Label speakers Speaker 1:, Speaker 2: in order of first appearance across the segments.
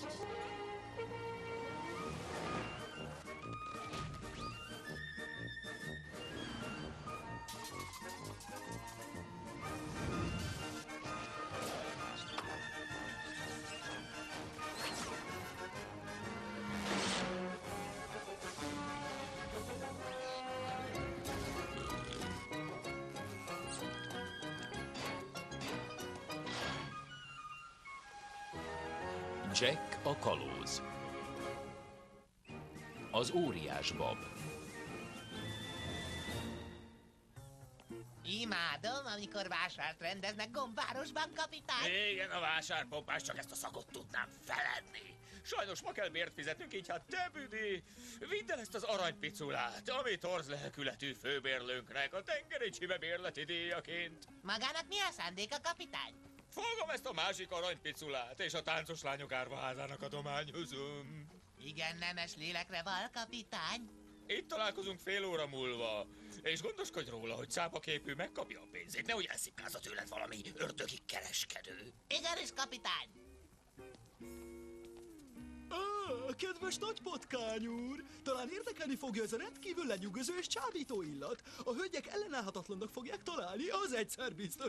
Speaker 1: Jack a kalóz. Az óriás bab.
Speaker 2: Imádom, amikor vásárt rendeznek Gombvárosban, kapitány.
Speaker 3: Igen, a vásárpompás, csak ezt a szakot tudnám feledni. Sajnos ma kell bért fizetnünk, így hát te, Büdi, vidd el ezt az aranypiculát, ami torz lelkületű főbérlőnknek a tengeri csibe bérleti díjaként.
Speaker 2: Magának mi a szándéka, kapitány?
Speaker 3: Fogom ezt a másik aranypiculát, és a táncos lányok árvaházának adományozom.
Speaker 2: Igen, nemes lélekre val, kapitány.
Speaker 3: Itt találkozunk fél óra múlva, és gondoskodj róla, hogy cápaképű megkapja a pénzét, nehogy elszipkázza tőled valami ördögi kereskedő.
Speaker 2: Igenis, kapitány.
Speaker 4: Kedves nagypotkány úr! Talán érdekelni fogja ez a rendkívül lenyűgöző és csábító illat. A hölgyek ellenállhatatlannak fogják találni, az egyszer biztos.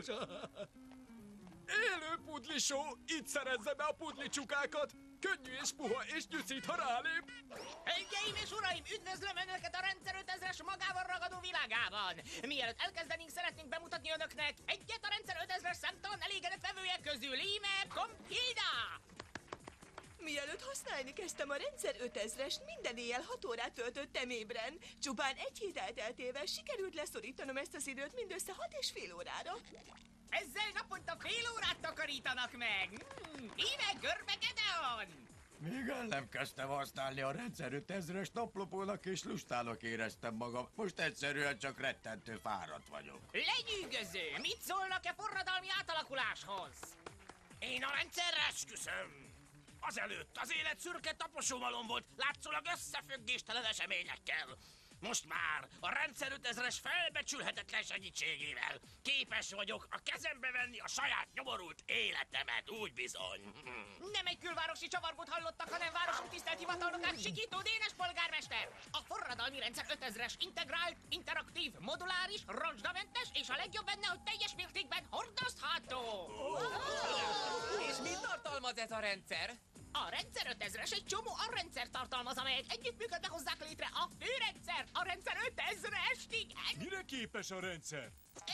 Speaker 5: Élő pudlisó! Itt szerezze be a pudlicsukákat! Könnyű és puha és nyűszít, ha rálép!
Speaker 6: Hölgyeim és uraim, üdvözlöm Önöket a Rendszer 5000-es magával ragadó világában! Mielőtt elkezdenénk, szeretnénk bemutatni Önöknek egyet a Rendszer 5000-es számtalan elégedett vevőjek közül, Íme Kompida!
Speaker 7: Mielőtt használni kezdtem a Rendszer 5000-est, minden éjjel 6 órát töltöttem ébren. Csupán egy hét elteltével sikerült leszorítanom ezt az időt mindössze 6,5 órára.
Speaker 6: Ezzel naponta fél órát takarítanak meg! Íme Görbe Gedeon!
Speaker 8: Még el nem kezdtem használni a Rendszer 5000-es, naplopónak és lustának éreztem magam. Most egyszerűen csak rettentő fáradt vagyok.
Speaker 6: Lenyűgöző! Mit szólnak-e forradalmi átalakuláshoz?
Speaker 3: Én a rendszerre esküszöm! Azelőtt az élet szürke taposomalom volt, látszólag összefüggéstelen eseményekkel. Most már a Rendszer 5000-es felbecsülhetetlen segítségével képes vagyok a kezembe venni a saját nyomorult életemet, úgy bizony.
Speaker 6: Nem egy külvárosi csavargót hallottak, hanem városunk tisztelt hivatalnokát Sikító Dénes polgármester. A forradalmi Rendszer 5000-es integrált, interaktív, moduláris, roncsdamentes és a legjobb benne, hogy teljes mértékben hordozható.
Speaker 9: És mit tartalmaz ez a rendszer?
Speaker 6: A Rendszer 5000-es egy csomó alrendszer tartalmaz, amelyek együttműködve hozzák létre a főrendszert, a Rendszer 5000-est, igen!
Speaker 5: Mire képes a rendszer?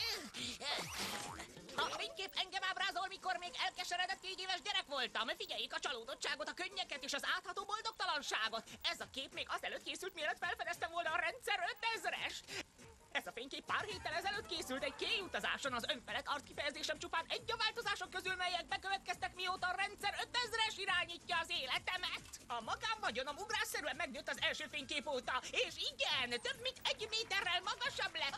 Speaker 6: A fénykép engem ábrázol, mikor még elkeseredett 4 éves gyerek voltam. Figyeljék a csalódottságot, a könnyeket és az átható boldogtalanságot. Ez a kép még azelőtt készült, mielőtt felfedeztem volna a Rendszer 5000-est. Ez a fénykép pár héttel ezelőtt készült egy kéjutazáson. Az önfelett arckifejezésem csupán egy a változások közül, melyek bekövetkeztek, mióta a Rendszer 5000-es irányítja az életemet. A magánvagyonom ugrásszerűen megnőtt az első fénykép óta, és igen, több mint 1 méterrel magasabb lett.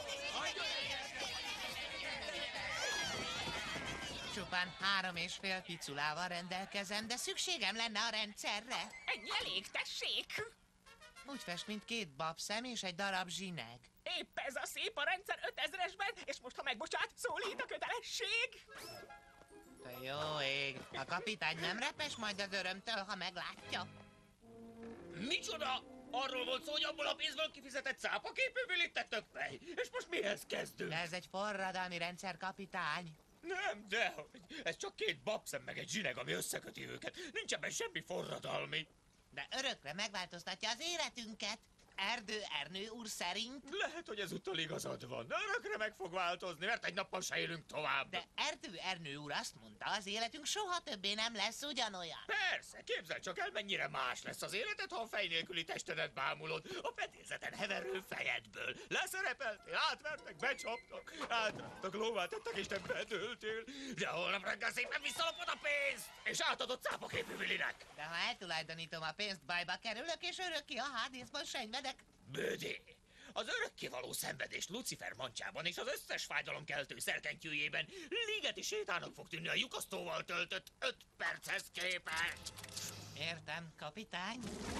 Speaker 2: Csupán 3,5 piculával rendelkezem, de szükségem lenne a rendszerre.
Speaker 6: Ennyi elég, tessék!
Speaker 2: Úgy fest, mint 2 babszem és egy darab zsineg.
Speaker 6: Épp ez a szép a Rendszer 5000-esben, és most, ha megbocsát, szólít a kötelesség!
Speaker 2: Te jó ég, a kapitány nem repes majd az örömtől, ha meglátja.
Speaker 3: Micsoda? Arról volt szó, hogy abból a pénzből kifizetett cápaképűből ittettek fej. És most mihez kezdünk?
Speaker 2: De ez egy forradalmi rendszer, kapitány.
Speaker 3: Nem, dehogy. Ez csak 2 babszem meg egy zsineg, ami összeköti őket. Nincs ebben semmi forradalmi.
Speaker 2: De örökre megváltoztatja az életünket. Erdő Ernő úr szerint.
Speaker 3: Lehet, hogy ezúttal igazad van. Örökre meg fog változni, mert egy nappal se élünk tovább.
Speaker 2: De Erdő Ernő úr azt mondta, az életünk soha többé nem lesz ugyanolyan.
Speaker 3: Persze, képzel csak el, mennyire más lesz az életed, ha a fej nélküli testedet bámulod a petézeten heverő fejedből. Leszerepeltél, átvertek, becsaptak, átraktak, lóvá tettek, és te bedőltél. De holnap reggel szépen visszalapod a pénzt, és átadod cápaképű Willinek.
Speaker 2: De ha eltulajdonítom a pénzt, bajba kerülök, és örökké a Hádészban senyvedek.
Speaker 3: Bödé! Az örökkévaló szenvedés Lucifer mancsában és az összes fájdalomkeltő szerkentyűjében ligeti sétának fog tűnni a lyukasztóval töltött 5 perchez képest.
Speaker 2: Értem, kapitány.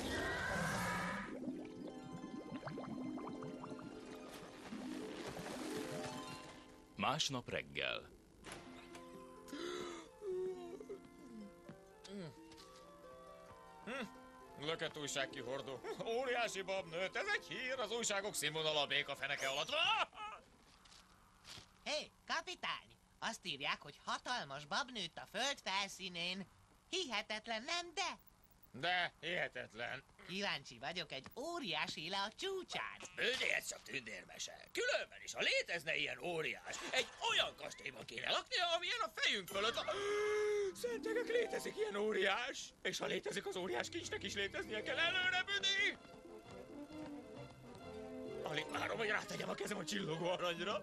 Speaker 1: Másnap reggel.
Speaker 5: Lökött újságkihordó. Óriási bab nőtt, ez egy hír, az újságok színvonala a béka feneke alatt.
Speaker 2: Hé, kapitány! Azt írják, hogy hatalmas bab nőtt a föld felszínén. Hihetetlen, nem de?
Speaker 5: De hihetetlen.
Speaker 2: Kíváncsi vagyok egy óriás éle a csúcsán.
Speaker 3: Bődi, ez csak tündérmese. Különben is, ha létezne ilyen óriás, egy olyan kastélyban kéne laknia, amilyen a fejünk fölött van. Szentegek, létezik ilyen óriás? És ha létezik az óriás kincsnek is léteznie kell előre, Bődi! Alig várom, hogy rátegyem a kezem a csillogó aranyra.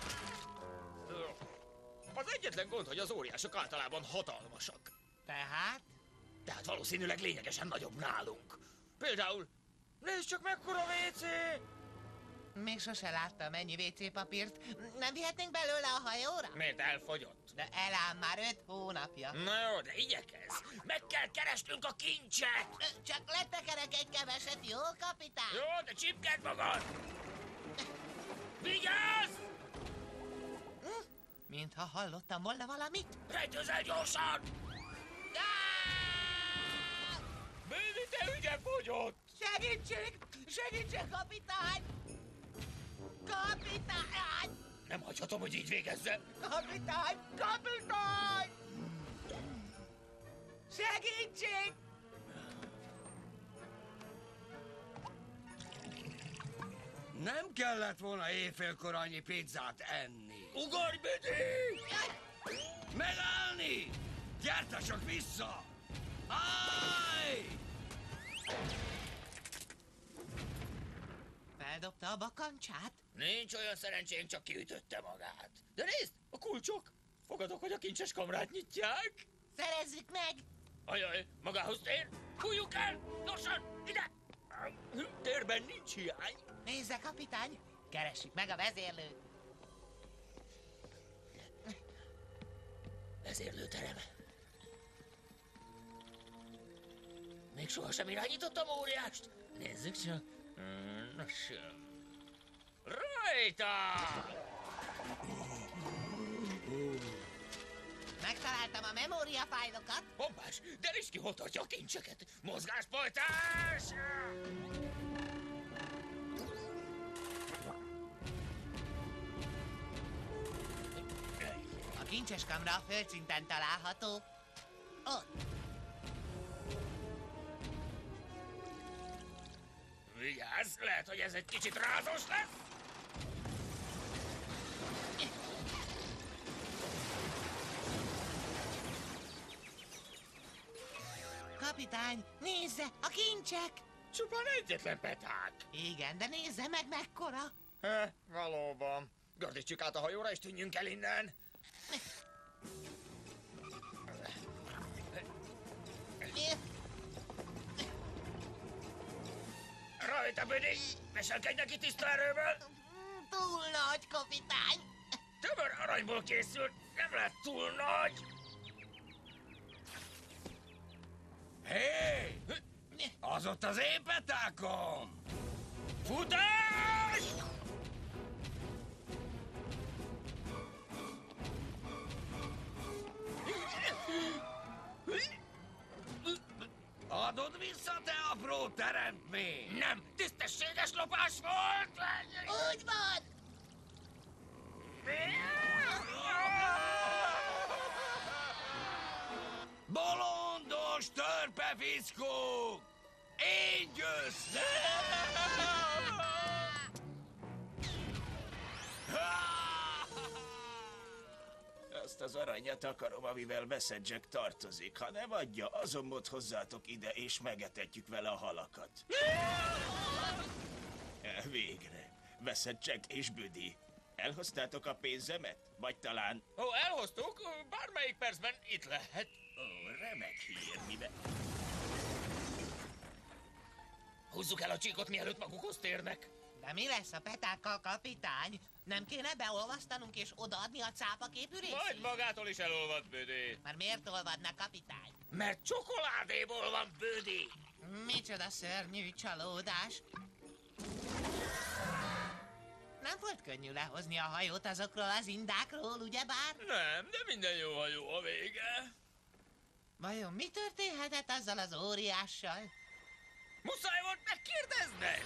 Speaker 3: Az egyetlen gond, hogy az óriások általában hatalmasak.
Speaker 2: Tehát?
Speaker 3: Tehát valószínűleg lényegesen nagyobb nálunk. Például, nézd csak mekkora WC!
Speaker 2: Még sose láttam ennyi WC papírt. Nem vihetnénk belőle a hajóra?
Speaker 3: Miért elfogyott?
Speaker 2: De elám már 5 hónapja.
Speaker 3: Na jó, de igyekezz! Meg kell keresnünk a kincset!
Speaker 2: Csak letekerek egy keveset, jó, kapitány?
Speaker 3: Jó, de csipkeld magad! Vigyázz!
Speaker 2: Mintha hallottam volna valamit.
Speaker 3: Rejtőzel gyorsan! Bővi, te ügyen fogyott!
Speaker 2: Segítség! Segítség, kapitány! Kapitány!
Speaker 3: Nem hagyhatom, hogy így végezzem!
Speaker 2: Kapitány! Kapitány! Segítség!
Speaker 8: Nem kellett volna éjfélkor annyi pizzát enni.
Speaker 3: Ugorj, Bődi!
Speaker 8: Megállni! Gyertek csak vissza! Állj!
Speaker 2: Feldobta a bakancsát?
Speaker 3: Nincs olyan szerencsénk, csak kiütötte magát. De nézd, a kulcsok! Fogadok, hogy a kincses kamrát nyitják.
Speaker 2: Szerezzük meg!
Speaker 3: Ajaj, magához tér! Fújjuk el! Gyorsan, ide! Térben nincs hiány.
Speaker 2: Nézze, kapitány! Keressük meg a vezérlőt!
Speaker 3: Vezérlőterem. Még sohasem irányítottam óriást. Nézzük csak. Nos. Rajta!
Speaker 2: Megtaláltam a memóriafájlokat!
Speaker 3: Bombás, de Riski hol tartja a kincseket? Mozgáspajtás!
Speaker 2: A kincses kamra a földszinten található. Ott!
Speaker 3: Vigyázz, lehet, hogy ez egy kicsit rázos lesz.
Speaker 2: Kapitány, nézze, a kincsek!
Speaker 3: Csupán egyetlen peták.
Speaker 2: Igen, de nézze meg mekkora!
Speaker 3: Valóban. Gördítsük át a hajóra, és tűnjünk el innen. Rajta, Büdi! Veselkedj neki tiszta erőből!
Speaker 2: Túl nagy, kapitány!
Speaker 3: Tömör aranyból készült, nem lett túl nagy!
Speaker 8: Hé! Az ott az én petákom!
Speaker 3: Futás!
Speaker 8: Adod vissza, te apró teremtmény!
Speaker 3: Nem, tisztességes lopás volt!
Speaker 2: Úgy van!
Speaker 8: Bolondos törpefickók! Én győztem!
Speaker 10: Azt az aranyat akarom, amivel Beszedzsek tartozik. Ha nem adja, azonmot hozzátok ide, és megetetjük vele a halakat. Végre. Beszedzsek és Büdi. Elhoztátok a pénzemet? Vagy talán...
Speaker 3: Ó, elhoztuk, bármelyik percben itt lehet.
Speaker 10: Ó, remek hír, mivel...
Speaker 3: Húzzuk el a csíkot, mielőtt magukhoz térnek.
Speaker 2: De mi lesz a petákkal, kapitány? Nem kéne beolvasztanunk és odaadni a cápaképű részét?
Speaker 3: Majd magától is elolvad, Büdi.
Speaker 2: Már miért olvadna, kapitány?
Speaker 3: Mert csokoládéból van, Büdi.
Speaker 2: Micsoda szörnyű csalódás! Nem volt könnyű lehozni a hajót azokról az indákról, ugyebár?
Speaker 3: Nem, de minden jó hajó a vége.
Speaker 2: Vajon mi történhetett azzal az óriással?
Speaker 3: Muszáj volt megkérdezned!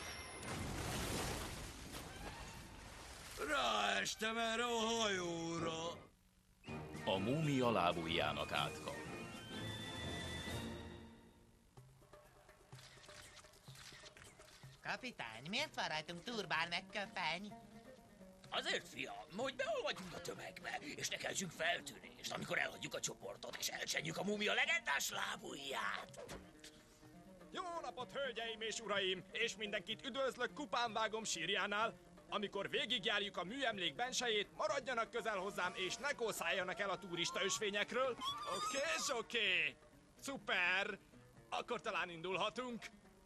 Speaker 8: Ráestem erre a hajóra.
Speaker 1: A múmia lábujjának átka.
Speaker 2: Kapitány, miért van rajtunk turbán megköpeny?
Speaker 3: Azért, fiam, hogy beolvadjunk a tömegbe, és ne keltsünk feltűnést, amikor elhagyjuk a csoportot, és elcsenjük a múmia legendás lábujját.
Speaker 5: Jó napot, hölgyeim és uraim, és mindenkit üdvözlök Kupánvágom sírjánál. Amikor végigjárjuk a műemlék bensejét, maradjanak közel hozzám, és ne kószáljanak el a turista ösvényekről. Oké. Szuper! Akkor talán indulhatunk.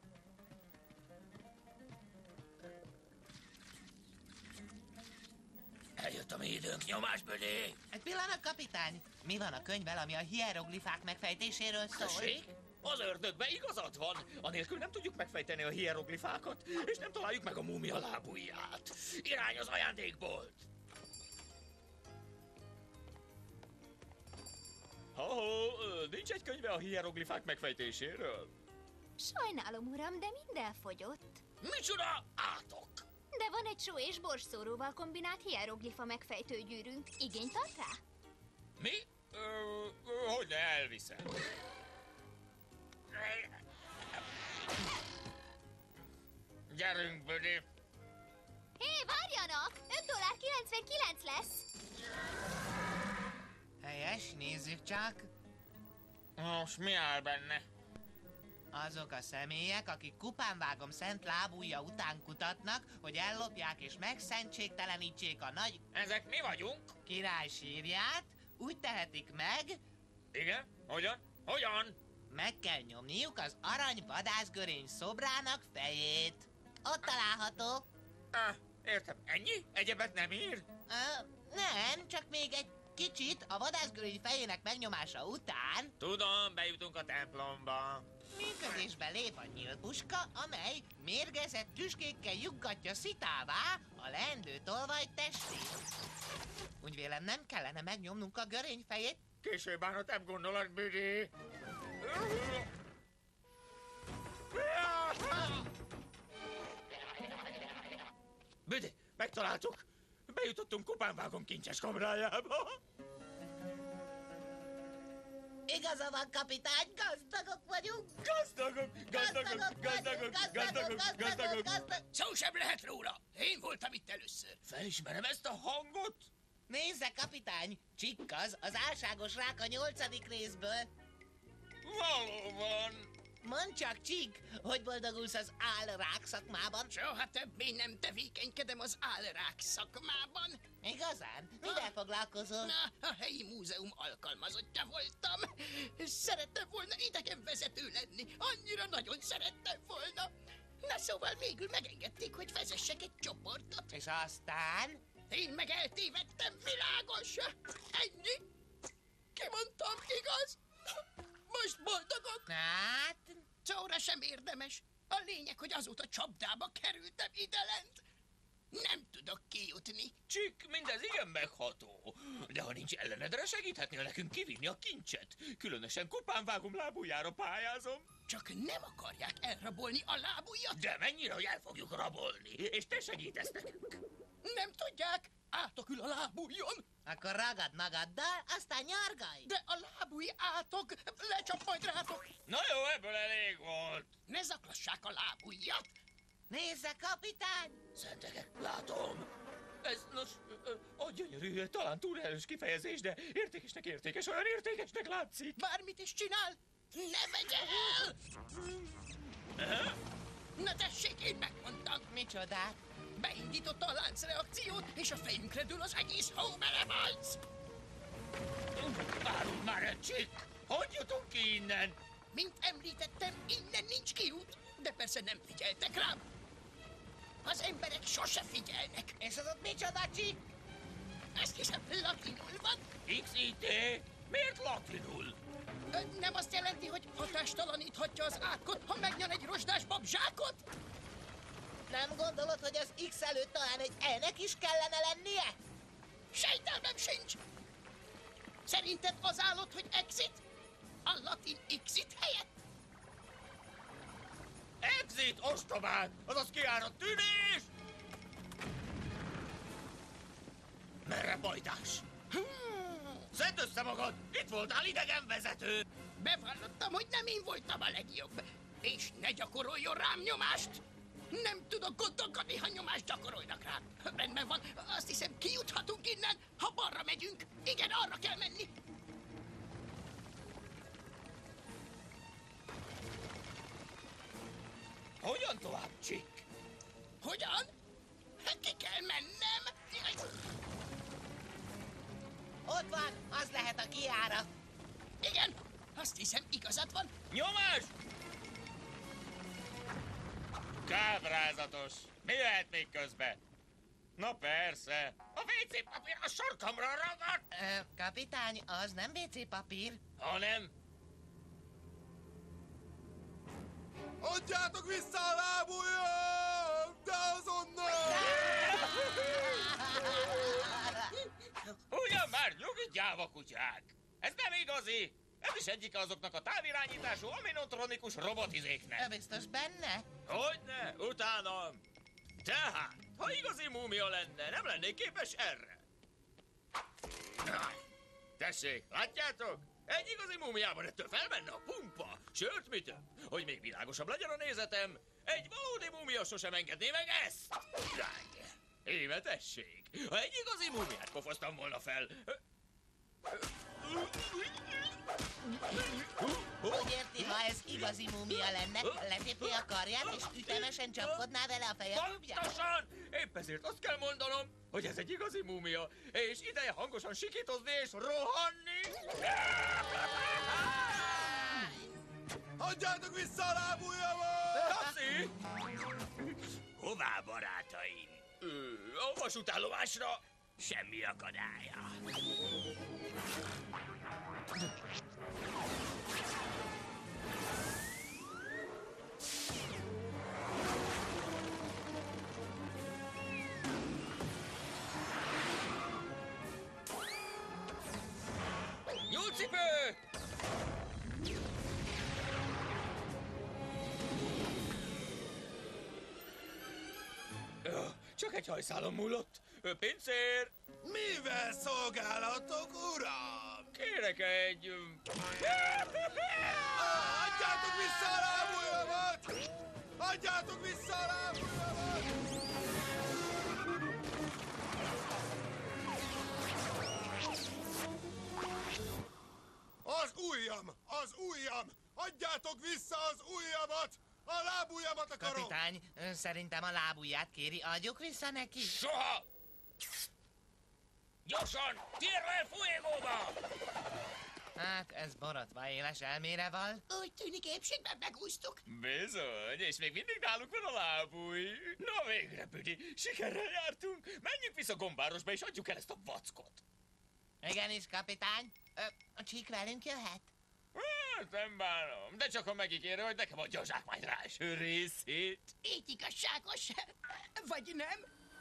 Speaker 3: Eljött a mi időnk, nyomásbödé!
Speaker 2: Egy pillanat, kapitány! Mi van a könyvvel, ami a hieroglifák megfejtéséről szól?
Speaker 3: Tessék? Az ördögben igazad van. Anélkül nem tudjuk megfejteni a hieroglifákat, és nem találjuk meg a múmia lábujját. Irány az ajándékbolt!
Speaker 1: Nincs egy könyve a hieroglifák megfejtéséről?
Speaker 11: Sajnálom, uram, de mind elfogyott.
Speaker 3: Micsoda átok!
Speaker 11: De van egy só és borszóróval kombinált hieroglifa megfejtő gyűrűnk. Igényt tart rá?
Speaker 1: Mi? Hogyne elviszem?
Speaker 3: Gyerünk, Bödi!
Speaker 11: Hé, várjanak! $5.99 lesz!
Speaker 2: Helyes, nézzük csak.
Speaker 3: Most mi áll benne?
Speaker 2: Azok a személyek, akik Kupánvágom szent lábujja után kutatnak, hogy ellopják és megszentségtelenítsék a nagy
Speaker 3: Ezek mi vagyunk?
Speaker 2: király sírját, úgy tehetik meg,
Speaker 3: Igen? Hogyan? Hogyan?
Speaker 2: meg kell nyomniuk az arany vadászgörény szobrának fejét. Ott található.
Speaker 3: Értem. Ennyi? Egyebet nem ír?
Speaker 2: Nem, csak még egy kicsit a vadászgörény fejének megnyomása után
Speaker 3: Tudom, bejutunk a templomba.
Speaker 2: működésbe lép a nyílpuska, amely mérgezett tüskékkel juggatja szitává a leendő tolvaj testét. Úgy vélem, nem kellene megnyomnunk a görény fejét.
Speaker 3: Később áll a te gondolat, Büdi. Büdi, megtaláltuk. Bejutottunk Kupánvágom kincses kamrájába.
Speaker 2: Igaza van, kapitány, gazdagok vagyunk!
Speaker 3: Gazdagok! Szó sem lehet róla. Én voltam itt először. Felismerem ezt a hangot?
Speaker 2: Nézze, kapitány, Csikkaz, az álságos rák a 8. részből.
Speaker 3: Valóban.
Speaker 2: Mondd csak, Csik, hogy boldogulsz az álrák szakmában?
Speaker 3: Soha többé nem tevékenykedem az álrák szakmában.
Speaker 2: Igazán? Mivel foglalkozol?
Speaker 3: A helyi múzeum alkalmazottja voltam. Szerettem volna idegenvezető lenni. Annyira nagyon szerettem volna. Na szóval végül megengedték, hogy vezessek egy csoportot.
Speaker 2: És aztán?
Speaker 3: Én meg eltévedtem, világos. Ennyi. Kimondtam, igaz? Most boldogok.
Speaker 2: Hát?
Speaker 3: Szóra sem érdemes. A lényeg, hogy azóta csapdába kerültem idelent. Nem tudok kijutni.
Speaker 1: Csik, mindez igen megható. De ha nincs ellenedre, segíthetnél nekünk kivinni a kincset. Különösen Kupánvágom lábujjára pályázom.
Speaker 3: Csak nem akarják elrabolni a lábujjat.
Speaker 1: De mennyire, hogy el fogjuk rabolni, és te segítesz nekünk.
Speaker 3: Nem tudják. Átok ül a lábujjon.
Speaker 2: Akkor ragad magaddal, aztán nyargalj.
Speaker 3: De a lábúj átok lecsap majd rátok.
Speaker 1: Na jó, ebből elég volt.
Speaker 3: Ne zaklassák a lábujjat.
Speaker 2: Nézze, kapitány!
Speaker 3: Szentekek, látom.
Speaker 1: Ez, nos, a gyönyörű, talán túl erős kifejezés, de értékes, olyan értékesnek látszik.
Speaker 3: Bármit is csinál, ne vegye el! Na tessék, én megmondtam.
Speaker 2: Micsodát?
Speaker 3: Beindította a láncreakciót, és a fejünkre dől az egész hóbelemalc.
Speaker 1: Várunk már egy Csik! Hogy jutunk ki innen?
Speaker 3: Mint említettem, innen nincs kiút, de persze nem figyeltek rám. Az emberek sose figyelnek.
Speaker 2: És az ott micsoda, Csik?
Speaker 3: Ezt hiszem latinul van.
Speaker 1: XIT? Miért latinul?
Speaker 3: Nem azt jelenti, hogy hatástalaníthatja az átkot, ha megnyan egy rozsdás babzsákot?
Speaker 2: Nem gondolod, hogy az X előtt talán egy E-nek is kellene lennie?
Speaker 3: Sejtelmem sincs! Szerinted az állott, hogy exit? A a latin exit helyett?
Speaker 1: Exit, ostobák! Azaz kiárat tűnés! Merre bajtás? Szedd össze magad! Itt voltál idegenvezető!
Speaker 3: Bevallottam, hogy nem én voltam a legjobb. És ne gyakoroljon rám nyomást! Nem tudok gondolkodni, ha nyomást gyakorolnak rám. Rendben van, azt hiszem kijuthatunk innen, ha balra megyünk. Igen, arra kell menni.
Speaker 1: Hogyan tovább, Chick?
Speaker 3: Hogyan? Hát ki kell mennem.
Speaker 2: Ott van, az lehet a kijárat.
Speaker 3: Igen, azt hiszem igazad van.
Speaker 1: Nyomás! Kábrázatos! Mi lehet még közben? Na persze, a WC papír a sarkamra ragadt!
Speaker 2: Kapitány, az nem WC papír.
Speaker 1: Hanem...
Speaker 8: Adjátok vissza a lábujjam! De azonnal!
Speaker 1: Ugyan már nyugi gyáva kutyák! Ez nem igazi! Ez is egyik azoknak a távirányítású aminotronikus robotizéknek.
Speaker 2: Biztos benne?
Speaker 1: Hogyne, utánam! Tehát, ha igazi múmia lenne, nem lennék képes erre. Tessék, látjátok? Egy igazi múmiában ettől felmenne a pumpa. Sőt, mit több, hogy még világosabb legyen a nézetem, egy valódi múmia sosem engedné meg ezt. Íme tessék, ha egy igazi múmiát pofoztam volna fel...
Speaker 2: Úgy érti, ha ez igazi múmia lenne, letépné a karját és ütemesen csapkodná vele a feje búbját?
Speaker 1: Pontosan! Épp ezért azt kell mondanom, hogy ez egy igazi múmia, és ideje hangosan sikítozni és rohanni!
Speaker 8: Adjátok vissza a lábujjamat!
Speaker 1: Taxi! Hová, barátaim? A vasútállomásra. Semmi akadálya. Nyúlcipő! Csak egy hajszálon múlott. Pincér!
Speaker 8: Mivel szolgálatok, uram?
Speaker 1: Kérek egy...
Speaker 8: Adjátok vissza a lábujjamat! Adjátok vissza a lábujjamat! Az ujjam! Az ujjam! Adjátok vissza az ujjamat! A lábujjamat akarom!
Speaker 2: Kapitány, szerintem a lábujját kéri, adjuk vissza neki.
Speaker 1: Soha! Gyorsan! Térre el fuégóba!
Speaker 2: Hát, ez borotva éles elmére val.
Speaker 3: Úgy tűnik épségben megúsztuk.
Speaker 1: Bizony, és még mindig náluk van a lábúj. Na végre, Büdi, sikerrel jártunk. Menjünk vissza Gombárosba, és adjuk el ezt a vackot.
Speaker 2: Igenis, kapitány. A Csík velünk jöhet?
Speaker 1: Hát nem bánom, de csak ha megígéri, hogy nekem adja a zsákmány ráső részét.
Speaker 3: Így igazságos. Vagy nem?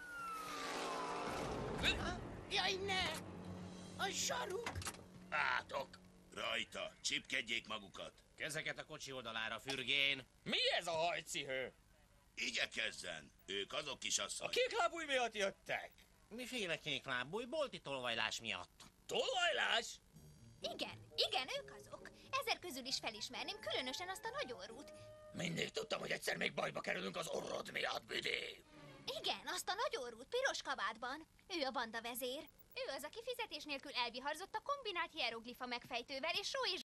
Speaker 3: Jaj, ne! A saruk!
Speaker 1: Átok!
Speaker 10: Rajta, csipkedjék magukat.
Speaker 3: Kezeket a kocsi oldalára, fürgén.
Speaker 1: Mi ez a hajcihő?
Speaker 10: Igyekezzen, ők azok kisasszony.
Speaker 1: A kék lábúj miatt jöttek.
Speaker 3: Miféle kéklábúj? Bolti tolvajlás miatt.
Speaker 1: Tolvajlás?
Speaker 11: Igen, ők azok. Ezer közül is felismerném, különösen azt a nagy orrút.
Speaker 1: Mindig tudtam, hogy egyszer még bajba kerülünk az orrod miatt, Büdi.
Speaker 11: Igen, azt a nagy orrút, piros kabátban. Ő a banda vezér. Ő az, aki fizetés nélkül elviharzott a kombinált hieroglifa megfejtővel, és Ró és